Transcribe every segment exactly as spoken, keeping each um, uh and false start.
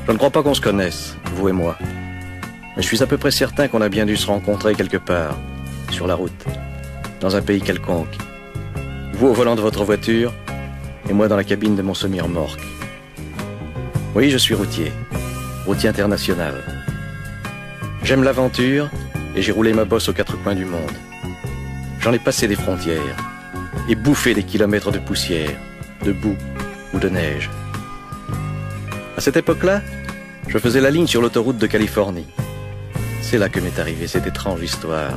Je ne crois pas qu'on se connaisse, vous et moi. Mais je suis à peu près certain qu'on a bien dû se rencontrer quelque part, sur la route, dans un pays quelconque. Vous au volant de votre voiture, et moi dans la cabine de mon semi-remorque. Oui, je suis routier, routier international. J'aime l'aventure, et j'ai roulé ma bosse aux quatre coins du monde. J'en ai passé des frontières, et bouffé des kilomètres de poussière, de boue ou de neige. À cette époque-là, je faisais la ligne sur l'autoroute de Californie. C'est là que m'est arrivée cette étrange histoire.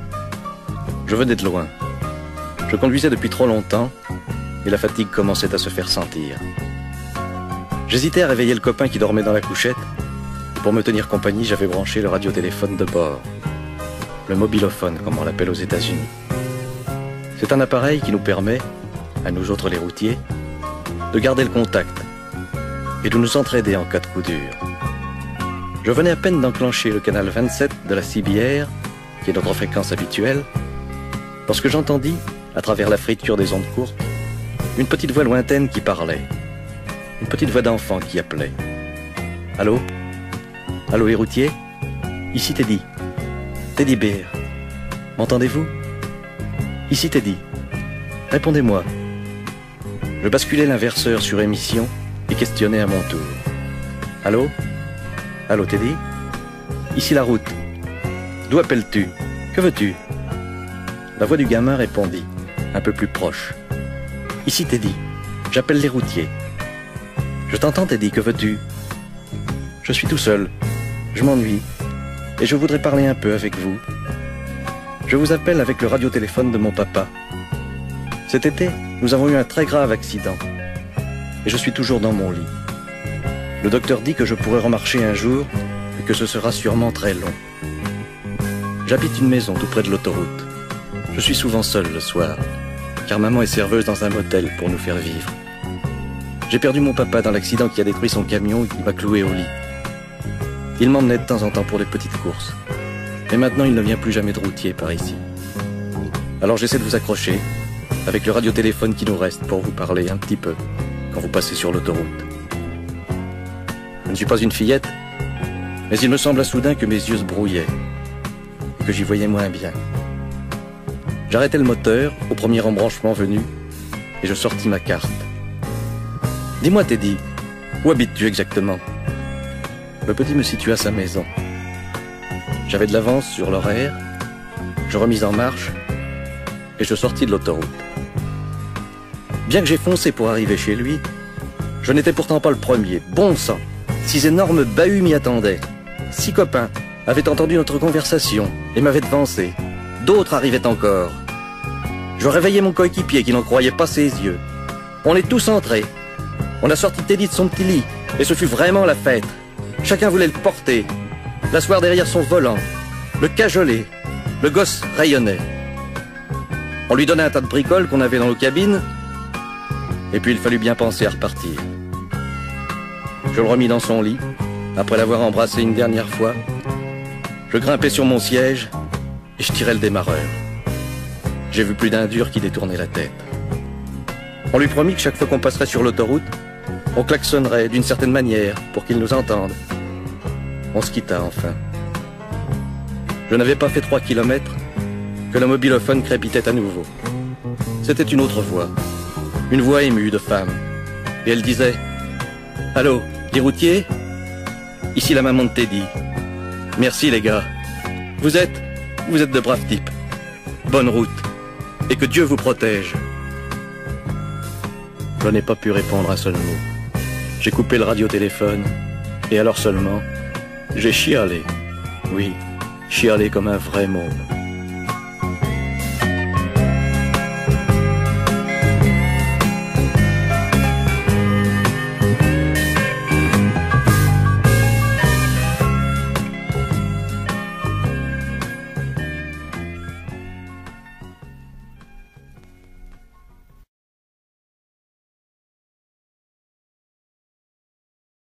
Je venais de loin. Je conduisais depuis trop longtemps et la fatigue commençait à se faire sentir. J'hésitais à réveiller le copain qui dormait dans la couchette. Pour me tenir compagnie, j'avais branché le radiotéléphone de bord. Le mobilophone, comme on l'appelle aux États-Unis. C'est un appareil qui nous permet, à nous autres les routiers, de garder le contact et de nous entraider en cas de coup dur. Je venais à peine d'enclencher le canal vingt-sept de la C B R, qui est notre fréquence habituelle, lorsque j'entendis, à travers la friture des ondes courtes, une petite voix lointaine qui parlait. Une petite voix d'enfant qui appelait. Allô? Allô les routiers? Ici Teddy. Teddy Bear. M'entendez-vous? Ici Teddy. Répondez-moi. Je basculais l'inverseur sur émission et questionnais à mon tour. Allô? Allô Teddy? Ici la route. D'où appelles-tu? Que veux-tu? La voix du gamin répondit, un peu plus proche. Ici Teddy, j'appelle les routiers. Je t'entends Teddy, que veux-tu? Je suis tout seul, je m'ennuie, et je voudrais parler un peu avec vous. Je vous appelle avec le radiotéléphone de mon papa. Cet été, nous avons eu un très grave accident, et je suis toujours dans mon lit. Le docteur dit que je pourrai remarcher un jour, et que ce sera sûrement très long. J'habite une maison tout près de l'autoroute. Je suis souvent seul le soir, car maman est serveuse dans un motel pour nous faire vivre. J'ai perdu mon papa dans l'accident qui a détruit son camion et qui m'a cloué au lit. Il m'emmenait de temps en temps pour les petites courses. Mais maintenant, il ne vient plus jamais de routier par ici. Alors j'essaie de vous accrocher, avec le radiotéléphone qui nous reste, pour vous parler un petit peu, quand vous passez sur l'autoroute. Je ne suis pas une fillette, mais il me sembla soudain que mes yeux se brouillaient, et que j'y voyais moins bien. J'arrêtai le moteur au premier embranchement venu et je sortis ma carte. Dis-moi Teddy, où habites-tu exactement? Le petit me situa sa maison. J'avais de l'avance sur l'horaire, je remis en marche et je sortis de l'autoroute. Bien que j'ai foncé pour arriver chez lui, je n'étais pourtant pas le premier. Bon sang, six énormes bahuts m'y attendaient. Six copains avaient entendu notre conversation et m'avaient devancé. D'autres arrivaient encore. Je réveillais mon coéquipier qui n'en croyait pas ses yeux. On est tous entrés. On a sorti Teddy de son petit lit, et ce fut vraiment la fête. Chacun voulait le porter, l'asseoir derrière son volant, le cajoler. Le gosse rayonnait. On lui donnait un tas de bricoles qu'on avait dans nos cabines, et puis il fallut bien penser à repartir. Je le remis dans son lit, après l'avoir embrassé une dernière fois. Je grimpai sur mon siège, et je tirai le démarreur. J'ai vu plus d'un dur qui détournait la tête. On lui promit que chaque fois qu'on passerait sur l'autoroute, on klaxonnerait d'une certaine manière pour qu'il nous entende. On se quitta enfin. Je n'avais pas fait trois kilomètres que le mobilophone crépitait à nouveau. C'était une autre voix, une voix émue de femme. Et elle disait « Allô, les routiers? Ici la maman de Teddy. Merci les gars. Vous êtes, vous êtes de braves types. Bonne route. Et que Dieu vous protège. » Je n'ai pas pu répondre un seul mot. J'ai coupé le radiotéléphone, et alors seulement, j'ai chialé. Oui, chialé comme un vrai môme.